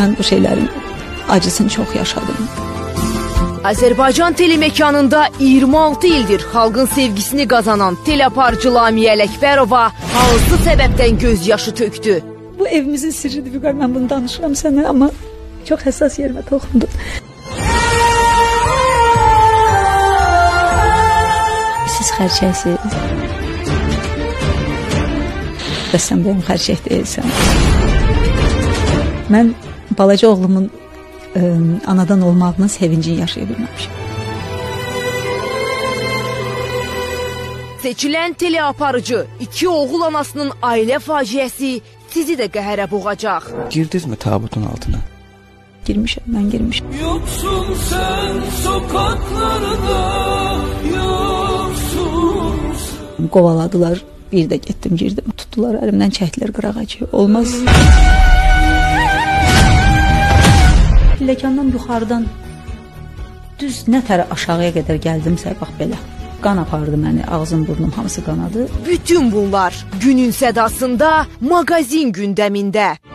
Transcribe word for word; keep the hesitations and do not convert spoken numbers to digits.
mən bu şeylərin acısını çox yaşadım. Azərbaycan telemekanında iyirmi altı ildir xalqın sevgisini qazanan teleaparıcı Lamiyə Ələkbərova hansı səbəbdən göz yaşı tökdü? Bu evimizin sirridir Vüqar, mən bunu danışıram sənə, amma çox həssas yerimə toxundun. Siz xərçəksiniz. Və sən benim xərçək deyilsən. Mən balaca oğlumun ə, anadan olmağının sevincini yaşaya bilməmişim. Seçilən teleaparıcı, iki oğul anasının ailə faciəsi sizi də qəhərə boğacaq. Girdinizmi tabutun altına? Girmişəm, mən girmişəm. Yoksun sen sokaklarda, yoksun. Qovaladılar, bir də getdim, girdim. Tutdular, əlimdən çəkdilər qırağa ki, olmaz. Pilləkəndən yuxarıdan düz nə tərə aşağıya qədər gəldimsə, bax belə. Qan apardı məni, ağzım, burnum hamısı qanadı. Bütün bunlar günün sədasında, maqazin gündəmində.